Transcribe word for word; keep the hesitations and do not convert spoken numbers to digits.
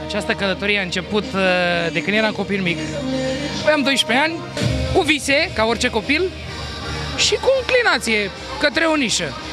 Această călătorie a început de când eram copil mic. Aveam doisprezece ani, cu vise, ca orice copil, și cu inclinație către o nișă.